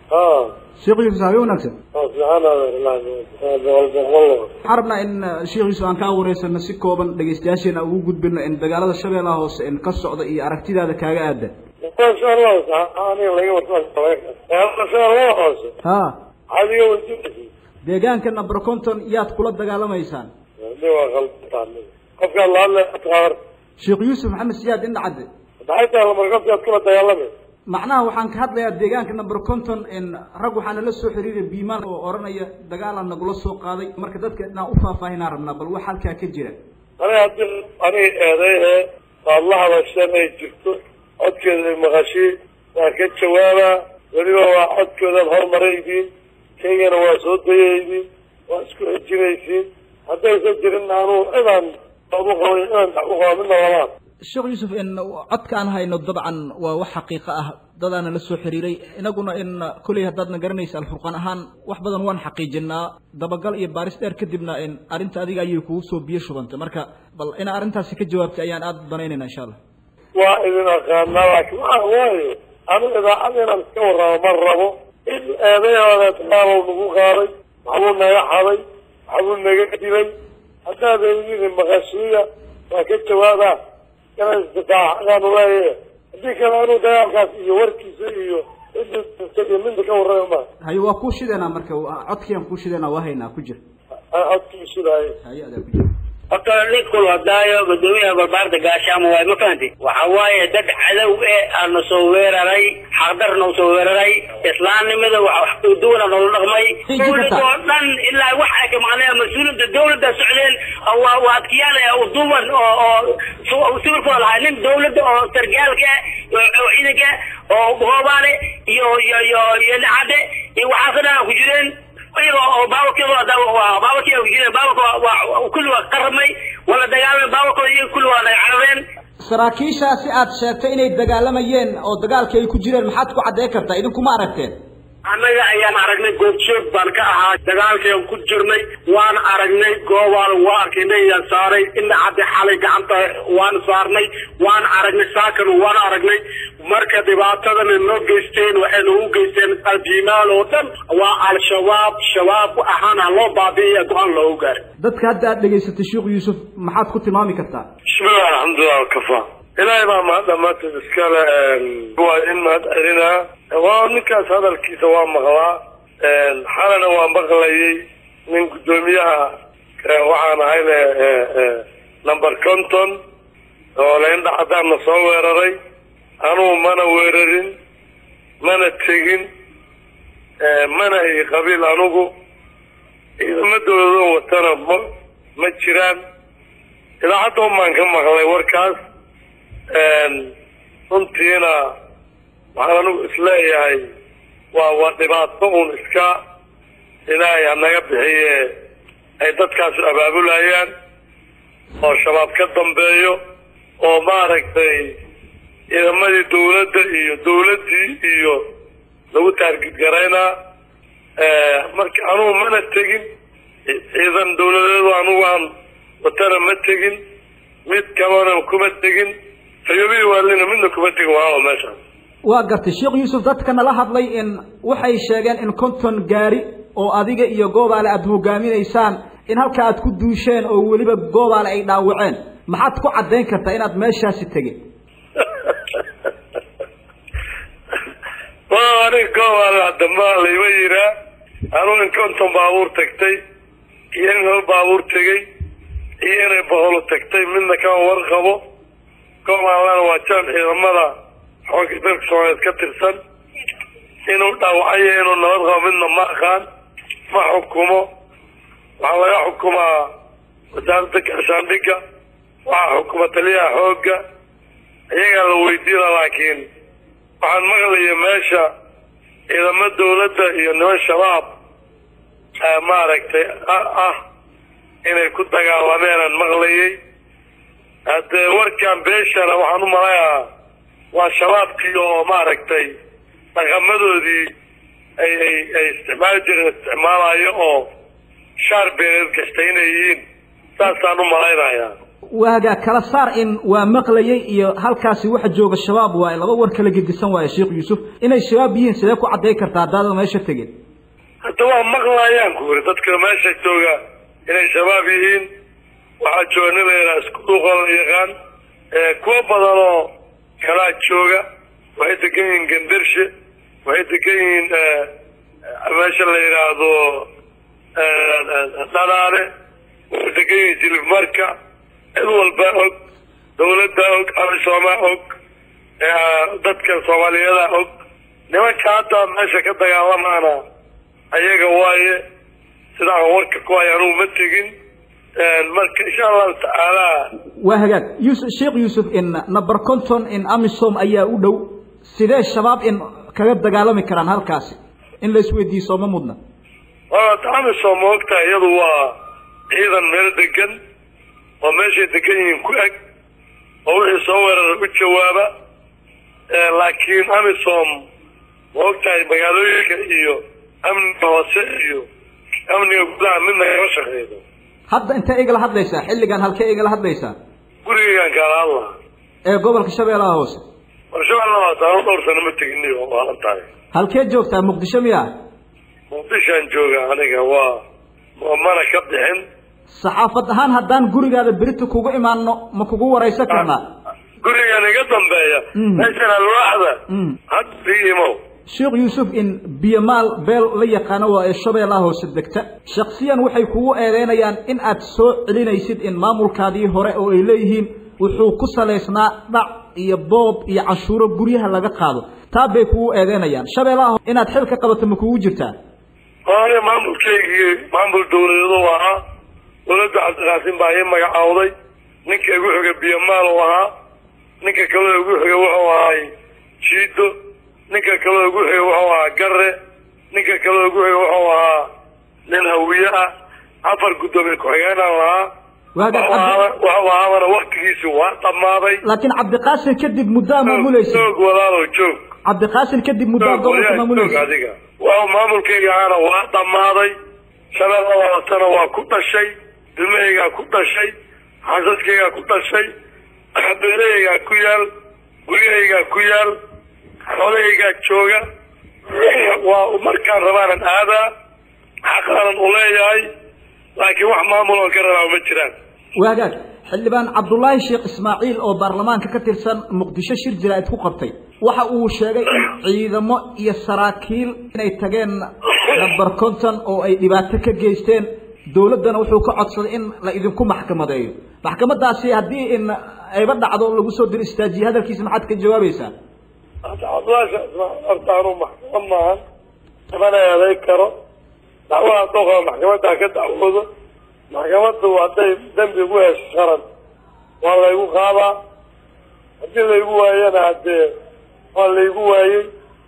شيخ يوسف هايونكسن سبحان الله حربنا إن شيخ يوسف أن كاوريس النسيك وبن دقيستياشينا وجود بنا إن دجالة الشبيلة هوس إن قصة إيه أركتي هذا كاجاد ما شاء الله أنا اللي قلت لك ما شاء الله ها هذه وجودي deegaan kana Broconton yaad kula dagaalamaysaan qofka Allah taar Sheekh Yusuf Maxamed Siyaad in dhacday baxayta la marqabta kula dagaalamay macnaha waxaan ka hadlayaa deegaanka Broconton in rag waxaan la soo xiriiray biimaan oo oranaya dagaal aan nagula soo qaaday marka dadka inaan u faahfaahinaa rabnaa bal wax halka ka jira ani eedahay Allah la shanay jirto codkeeda maqashi waa ka jawaaba waliba waa codkooda hormaraydiin كيانا واسوديين واسكوجينيسين هذا يسجل إنه إذا طبقوا إن طبقوا منا ولا الشيخ يوسف إن عد كان هاي طبعا وحقيقة ضدنا لسه حريري إن قلنا إن كل هذا نقرنيس الفرقان هان وحبذا وان حقيقنا دبقال يبارس كدبنا إن أرنت أديك أيكو سو بيشوا بنت مركا بل إن أرنت سك جوابت أيان أد بنينا إن شاء الله وإذا كان لك واي أنا إذا أنا نذكر مرة هذا هذا تمام وقاري حولنا يا حري حولنا قديمي حتى هذا يجي المغشية وكنت هذا كان استطاع أنا وياه ديك أنا ده كاسي وركي زيه إنت تجي من ذكر الرجال هاي وكوش ده أنا مركو عطكي أم كوش ده أنا وهينا كجر عطكي شو ده هاي هذا كجر أقول لك كل هدايا بدوية بالبارد قاشام وهاي مكانتي وحواي دد علو النصوير علي حضر نصوير علي إسلام ماذا وحدودنا نلغمي كل دولان إلا وحك معناه مسؤول الدولة السعودية أو واتكيال أو دول أو سوق العالم دولة أو ترجال كا وعينك أو بغابة يو العادة وحصلنا وجودين أيوة باوك وجودين باوك وكل قرمي ولا دجال باوك كل واحد عارفين saraakiisha si aad sheegtay inay dagaalamayeen oo dagaalka ay ku jireen maxaad ku cadeey kartaa idinku ma aragteen anaga ayaan aragnay goobjoog baan ka ahaa dagaalkeen ku jirnay waan aragnay goobaal waa arkaynay saaray in hadda xalay gacanta waan saarnay waan aragnay saakan waan aragnay marka dhibaatadan noo geysteen waxay noo geysteen aljimaal oo dhan waa al-shabaab shabaab ahaan loo baabiyo go'aan loo gaaray dadka hadda aad dhageysatay Sheekh Yusuf maxaad ku tilmaami kartaa bismillah alxamdulillah kafa إلهي ما دمت الإسكالة هو إما أرنا ونكاس هذا الكيس هو مغلا حالنا هو مغلي من قدوميها وعنا هاي نمبر كونتون ولين ده حدا نصور ري أنا ما نوررين ما نتشين ما نهي قبيل أنوجو إذا ما دولوا وترى ما تشيران إذا حتى ما كان مغلي وركاس runtiina waxaan anigu isleeyahay waa dhibaato uun iska ilaahay hanaga bixiye ay dadkaas abaabulayaan oo shabaab ka dambeeyo oo maaragtay ciidamadii dawladda iyo dawladdii iyo lagu taargidgaraynaa marka anugu mana tegin ciidan dawladeedu anugu aan watana ma tegin mid kalena kuma tegin فيبي وقالنا منك بدك معاه ماشي وقت الشيخ يوسف dadka nala hadlay in waxay sheegeen in konton gaari oo adiga iyo goobaale aad hogaaminaysaan in halka aad ku duusheen oo waliba goobaale ay dhaawaceen maxaad ku cadeyn kartaa inaad meeshaasi tageen waana goobaale dhammaan la yira anu in konton baabuur tagtay iyo in baabuur tagay iyo in boqol tagtay midna ka warqabo كما أنا وجن إمامنا حوك بيرك سويت كترسن إنه دعوة إنه نرغى منه ما كان ما حكمه وعلى حكمه وزارتك عشان ديك وحكمة ليها حوجة هي لو يدير لكن عن مغلي ماشى إذا ما الدولة إنه الشباب ما ركت إنه كنت قاومين المغلي هذا وركان بيشر وحنو مرايا وشباب كيو ماركتي تغمدوا دي اي استعمال جر استعمال ايو شار بين الكشتينيين ساسانو مرايا waaga kala saar in waa maqlayay iyo halkaasi waxa jooga shabaab waa laba war kala gedisan waa Sheekh Yuusuf inay shabaab yihiin sidee ku cadeey kartaa daadada meesha tageen hadda waa maqlayaan kuuri dadka meesha jooga inay shabaab yihiin waxa joognadeena isku dhuqal yaqaan kuwa badan oo kala jooga waxay degan gandarshe waxay degan meesha la yiraahdo dalaale waxay degan jilib marka walba og dawladda og Soomaaliya og dadka Soomaaliyeed og nimanka hadda meesha ka dagaalamana ayaga waaye sida warka ku ay aanu ma tegin marka insha Allah taala wahagaag Sheekh Yuusuf in number conton in Amisom ayaa u dhow sidee shabaab in kaga dagaalami karaan halkaasi in la isweydiiso ma mudna Amisom waqta iyadu waa ciidan meel degan وماشي دكين كوك أو يصور الجوابة لكن أمسهم وقتها بقالوك إيو أمن بواسيو أمن يقول منا يوشخ هيدا حد أنت إيجل حد ليس حل كان هالك إيجل حد ليس قولي كان الله قبل كشبه الله هوس وشو الله تعالى دور سنة متقني والله تعالى هالك جوكتا مقدشة مياه مقدشة جوكا أنا هو وأنا كبدهن صحافة هان هدان قريقا بريتو كوغو إيمانو ما كوغو ورئيسا كرنا قريقا نقدم بايا نشان الواحدة هاد بيهمو Sheekh Yuusuf in biyamal beel la yaqaan waa Shabeellaha Hoose degta shakhsiyan waxay kugu eedeynayaan in aad soo celinaysid in maamulkaadii hore oo ay leeyihiin wuxuu ku saleysnaa dhac iyo boob iyo cashuuro guryaha laga qaado taa bay kugu eedeynayaan Shabeellaha inaad xilka qabato ma kugu jirtaa hore maamulkeygii maamul dawladeed waa ولد عبد القاسم باهي magacaawday ninka ugu xoga biyamal waha ninka kale ugu xoga waxa waay jiido ninka kale ugu xoga waxa waa garre ninka kale ugu xoga waxa waa nin hawiya afar gudoomiye ku xigeenna waxa waqtigiisu waa dhamaaday laakiin Cabdi Qaasim kadib muddo maamulaysa walaalo joog Cabdi Qaasim kadib muddo gobolka maamulaysa adiga waa maamulkeega ana waa dhamaaday Shabeellaha tana waa ku dhashay ilmahayga ku dhashay xaasaskayga ku dhashay beerahayga ku yaal gurigayga ku yaal xoolahayga jooga waa markaan rabaan aada xaqan u leeyahay laakiin wax maamul oo karaba ma jiraan waagaag xildhibaan Cabdullaahi Sheekh Ismaaciil oo baarlamaanka ka tirsan Muqdisho shir jiraa'id ku qabtay waxa uu sheegay in ciidamo iyo saraakiil inay tageen number conton oo ay dhibaato ka geysteen dawladana wuxuu ka codsaday in la idinku maxkamadeeyo maxkamadaasi hadii in ayba dhacdo lagu soo dir istaajiyo hadalkiisa maxaad ka jawaabaysaa artaanu maxkamadan tabana yaday karo dacwada toqa maxkamada ka dacwado maxkamadu waday dambi ugu hesharan wala igu qaaba hadii la igu waayana hadee wala igu waayay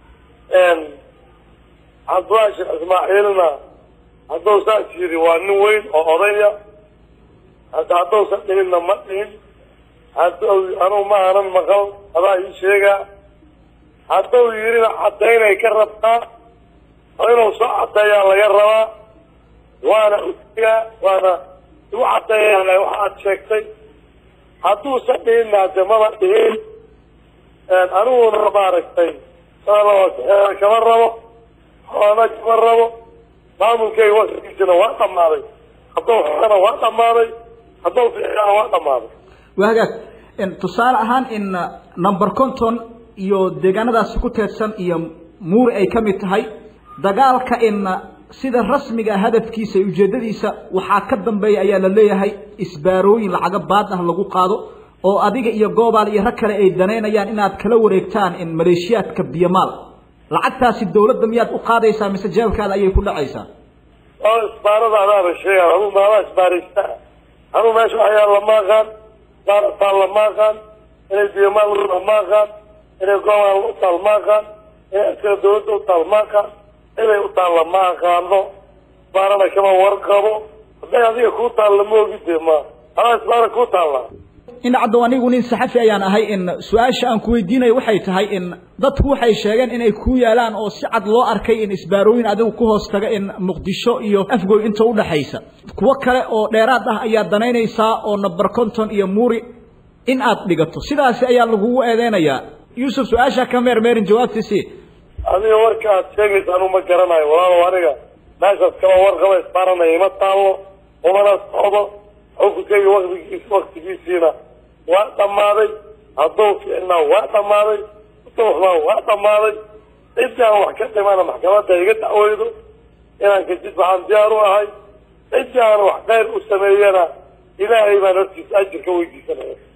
Cabdullaahi Sheekh Ismaaciilna hadduu saas yiri waa nin weyn oo odaya hadduu saddeena ma dhihin hadduu anuu ma aanan maqal adaa ii sheega hadduu yirina cadaynay ka rabtaa inuu soo cadeeyaa laga rabaa waana usiga waana igu cadeeyaa waxaad sheegtay hadduu saddeena jamada dhihin aniguna maaragtay kama rabo أنا كبره ما ممكن وصل جنا وقت ماضي حطوا أنا وقت ماضي حطوا في أنا وقت ماضي وهذا إن تصار أهان إن نمبر كونتون يو دجانا دا سكوت هتسن يوم مور أي كميت هاي دجال كإن سيد الرسمي هدف كيس يوجد ديسا وحاكدم بي أيال اللي هاي إسباروي العقب بعدها لجو قادو أو أديك يجوب على يركل أي دنينا يعني إن أتكلوا ريكتان إن ماليشيات كبيمال لعكتاس الدولة دميات أقاديسا مثل جابك هذا أي كل عيسى. إسبارة هذا الشيء أنا ما إسباريستا أنا ما شو حيا لما كان صار لما كان إن البيمال لما كان إن القوم لما كان إن الدولة لما كان إن الدولة لما كان إسبارة كمان ورقه ده هذه كوتا لما جدي ما أنا إسبارة كوتا الله إن عدواني ونين صحفي أيان هاي إن سؤال شأن كويدين وحيت هاي إن ضد وحي شاعن إن يكوي لان أو سعد الله أركي إن إسباروين عدو كوهس تجا إن مقدشو إيو أفجو إن تقول حيسا كوكله أو ديراده أيا دنين إيسا أو نبركنتون إيو موري إن أطلقته سيدا أيا لغو أذين أيا يوسف سؤال شا كمير ميرين جواب تسي أنا وركا تشيميس أنا ما كرناي ولا وارجع ناس كلا ورقة إسبارنا يمتعوا وما نصعده أو كي وقت جيسينا وقت ماضي الضوء إنه وقت ماضي توحنا وقت ماضي إنت وحكت لي أنا محكمة تيجي تعويضه إن كنت عن دياره هاي إنت أنا وحكير أسمينا إلهي ما نرتي أجر كويجي سنة